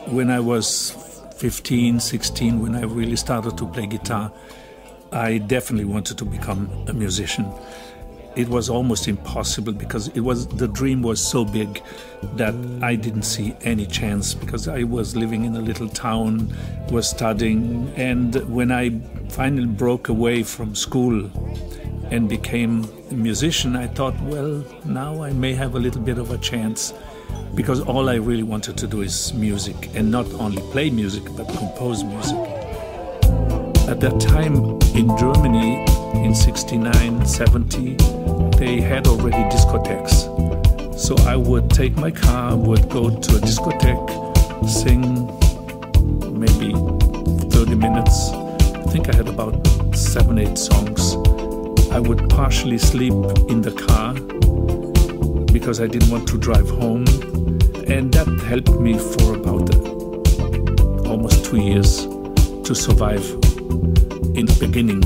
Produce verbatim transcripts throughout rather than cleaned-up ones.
When I was fifteen, sixteen, when I really started to play guitar, I definitely wanted to become a musician. It was almost impossible because it was the dream was so big that I didn't see any chance, because I was living in a little town, was studying, and when I finally broke away from school and became a musician, I thought, well, now I may have a little bit of a chance, because all I really wanted to do is music, and not only play music but compose music. At that time in Germany, in sixty-nine, seventy, they had already discotheques. So I would take my car, would go to a discotheque, sing maybe thirty minutes. I think I had about seven, eight songs. I would partially sleep in the car because I didn't want to drive home. And that helped me for about uh, almost two years to survive in the beginning.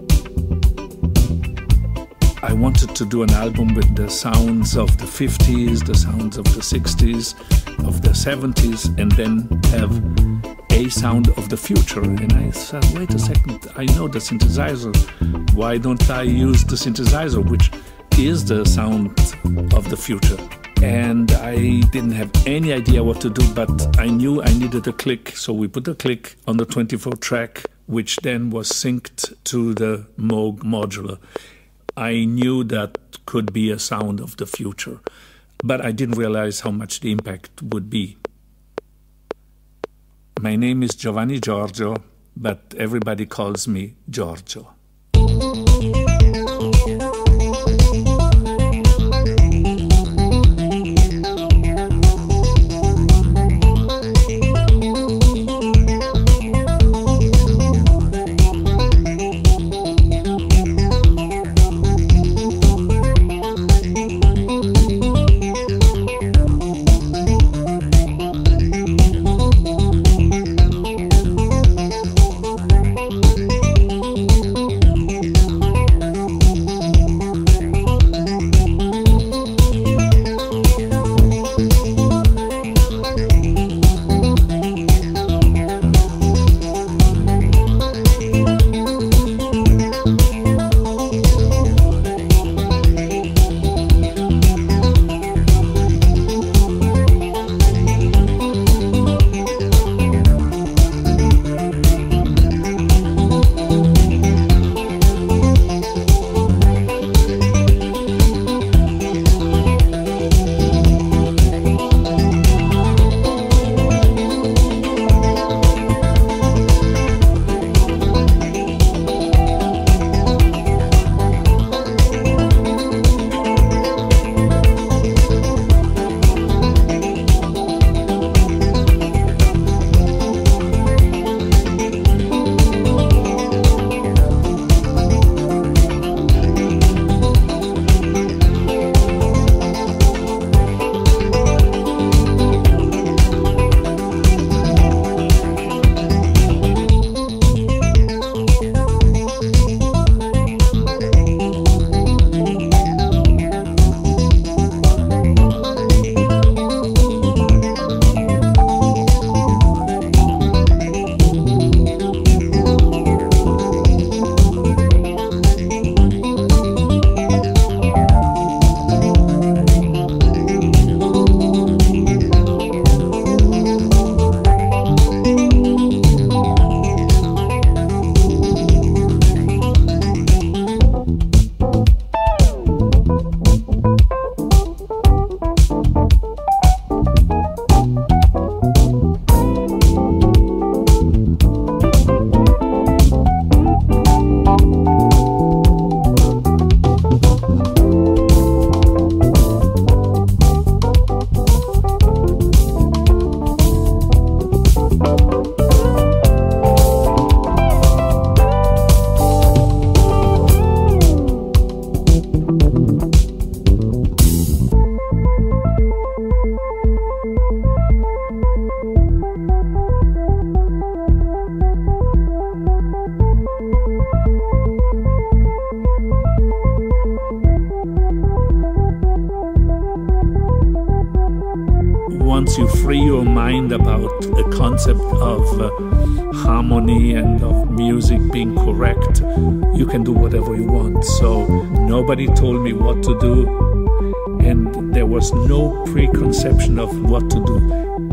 I wanted to do an album with the sounds of the fifties, the sounds of the sixties, of the seventies, and then have a sound of the future. And I said, wait a second, I know the synthesizer. Why don't I use the synthesizer, which is the sound of the future? And I didn't have any idea what to do, but I knew I needed a click. So we put a click on the twenty-four track, which then was synced to the Moog modular. I knew that could be a sound of the future, but I didn't realize how much the impact would be. My name is Giovanni Giorgio, but everybody calls me Giorgio. free your mind about a concept of uh, harmony and of music being correct, you can do whatever you want. So nobody told me what to do, and there was no preconception of what to do.